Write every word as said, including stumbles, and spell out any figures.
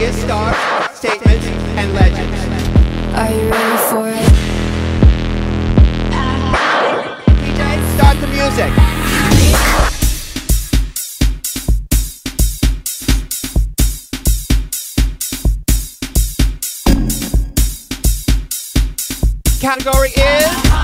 biggest stars, statements, and legends. Are you ready for it? D J, start the music. Category is